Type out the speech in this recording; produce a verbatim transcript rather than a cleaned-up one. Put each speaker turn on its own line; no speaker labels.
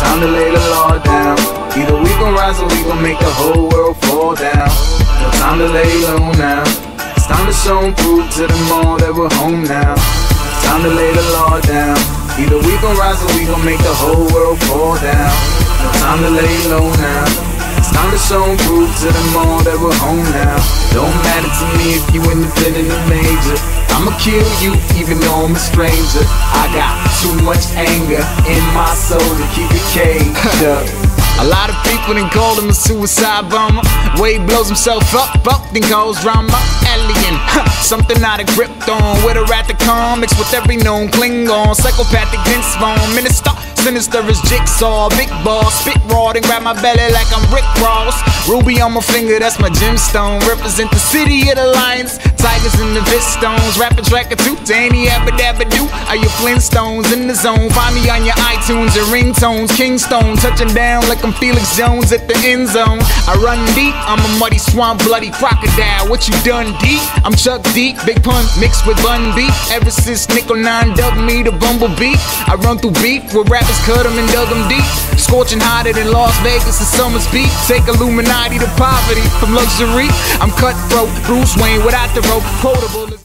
time to lay the law down. Either we gon' rise or we gon' make the whole world fall down. No time to lay low now. It's time to show and prove to them all that we're home now. It's time to lay the law down. Either we gon' rise or we gon' make the whole world fall down. No time to lay low now. It's time to show and prove to them all that we're home now. Don't matter to me if you independent or major. I'ma kill you even though I'm a stranger. I got too much anger in my soul to keep it caged up. A lot of people then call him a suicide bomber. Way he blows himself up, up, then calls drama. Alien, huh, something out of Krypton. With a rat to come, mixed with every known Klingon. Psychopathic Vince Vaughn, minister, sinister as Jigsaw. Big boss, spit raw, then grab my belly like I'm Rick Ross. Ruby on my finger, that's my gemstone. Represent the city of the lions, tigers and the Vistones. Rapping track or two, Danny Abba Dabba Doo. Are your Flintstones in the zone? Find me on your iTunes and ringtones. Kingstone, touching down like I'm Felix Jones at the end zone. I run deep, I'm a muddy swamp, bloody crocodile. What you done deep? I'm Chuck Deep, big pun mixed with Bun B. Ever since Nickel nine dubbed me the Bumblebee, I run through beef where rappers cut them and dug them deep. Scorching hotter than Las Vegas and Summer's Beat. Take Illuminati to poverty from luxury. I'm cutthroat, Bruce Wayne without the rope, quotable.